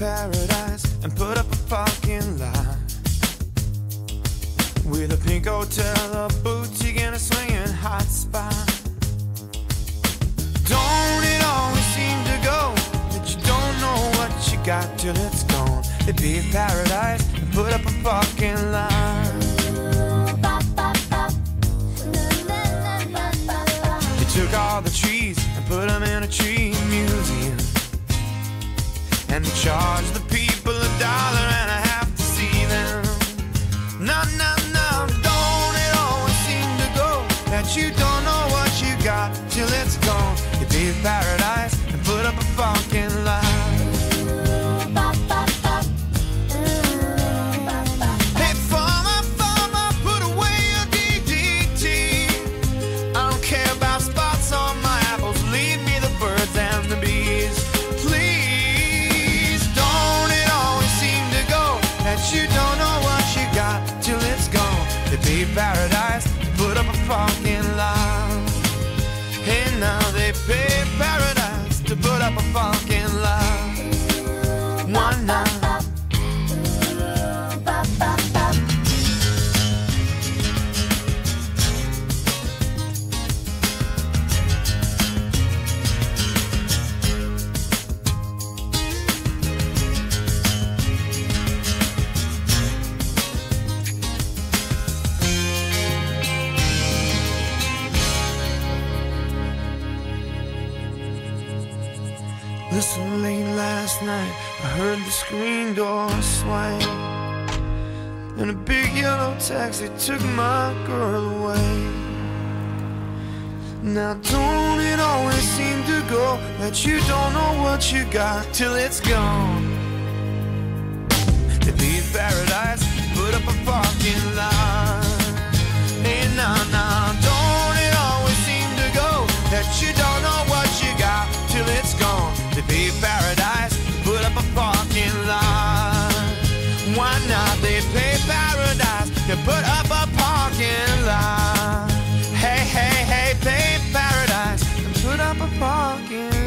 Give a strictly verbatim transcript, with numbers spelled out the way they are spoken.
paradise and put up a parking lot with a pink hotel, a boutique, and a swinging hot spot. Don't it always seem to go that you don't know what you got till it's gone? It'd be a paradise and put up a parking lot. They took all the trees and put them in a tree museum, and they charged the people a dollar and a half to see them. No, no, no, don't it always seem to go that you don't know what you got till it's gone? It'd be a paradise and put up a parking lot. Hey, farmer, farmer, put away your D D T. I don't care about spots on my apples, leave me the birds and the bees. Please, don't it always seem to go that you don't know what you got till it's gone? It'd be paradise, put up a parking lot. Hey, now they pay paradise to put up a parking lot. One night. Listen, late last night I heard the screen door swing, and a big yellow taxi took my girl away. Now don't it always seem to go that you don't know what you got till it's gone? To be paradise, put up a parking lot. Hey, nah, nah, don't it always seem to go that you don't know what you got till it's gone? To be paradise, put up a parking lot. Why not? They pay paradise to put up a parking lot. Hey, hey, hey, pay paradise and put up a parking lot.